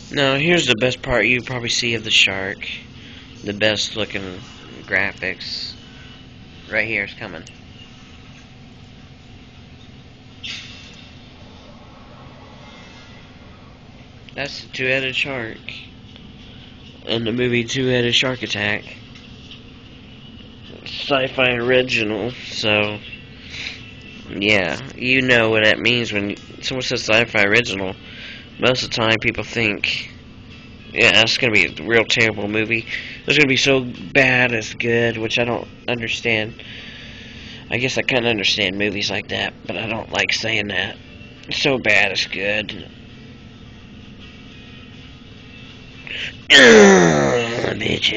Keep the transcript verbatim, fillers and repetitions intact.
Now, here's the best part you probably see of the shark. The best looking graphics. Right here, it's coming. That's the two-headed shark. In the movie Two-Headed Shark Attack. Sci-fi original, so... yeah, you know what that means when someone says sci-fi original. Most of the time people think, yeah, it's going to be a real terrible movie. It's going to be so bad it's good, which I don't understand. I guess I kind of understand movies like that, but I don't like saying that. It's so bad it's good. Ugh, bitch.